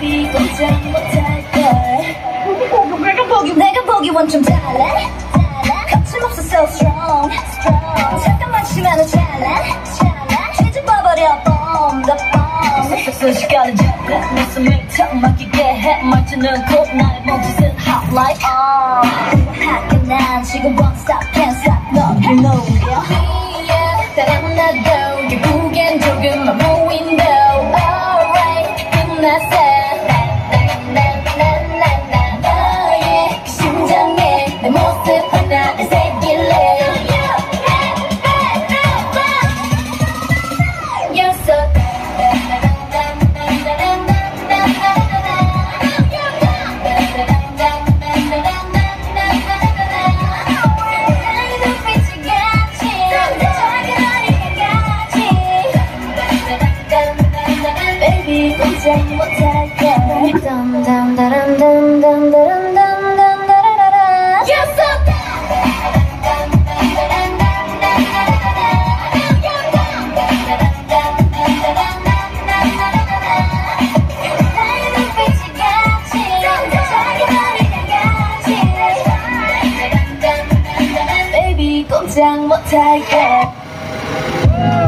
baby 꼼짝 못할걸 내가 보기 원좀 달라 거침없어 so strong 잠깐만 치면은 찰나 뒤집어버려 bomb the bomb 순식간에 잡아 내 숨을 턱 막히게 해 말투는 꼭 나의 몸짓은 hot like 화하게 난 지금 won't stop can't stop 너를 놓으려 따라만 나도 결국엔 조금만 무인도 alright 끝났어 너의 그 심장에 내 모습 하나를 새길래 You're so Baby 꼼짝 못할게 You're so Baby 꼼짝 못할게